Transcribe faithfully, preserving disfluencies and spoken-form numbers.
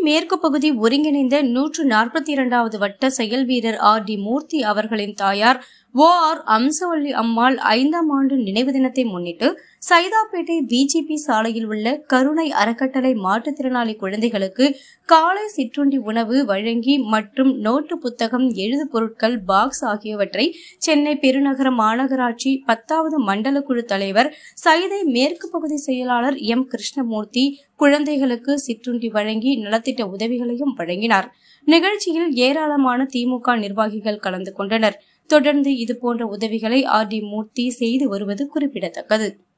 மேற்கு பகுதி ஒருங்கிணைந்த நூற்று நாற்பத்தி இரண்டாவது வட்ட செயல் வீரர் ஆர் டி மூர்த்தி அவர்களின் தாயார் ஓ ஆர் அம சவள அம்மாள் ஐந்தாம் ஆண்டு நினைவு தினத்தை முன்னிட்டு சைதாப்பேட்டை வி ஜி பி சாலையில் உள்ள கருணை அறக்கட்டளை மாற்றுத்திறனாளி குழந்தைகளுக்கு காலை சிற்றுண்டி உணவு வழங்கி மற்றும் நோட்டு புத்தகம் எழுது பொருட்கள் பாக்ஸ் ஆகியவற்றை சென்னை பெருநகர மாநகராட்சி பத்தாவது மண்டல குழு தலைவர் சைதை மேற்கு பகுதி செயலாளர் எம் கிருஷ்ணமூர்த்தி குழந்தைகளுக்கு சிற்றுண்டி வழங்கி நலத்திட்ட உதவிகளையும் வழங்கினார். நிகழ்ச்சியில் ஏராளமான திமுக நிர்வாகிகள் கலந்து கொண்டனர். தொடர்ந்து இதுபோன்ற உதவிகளை ஆர் டி மூர்த்தி செய்து வருவது குறிப்பிடத்தக்கது.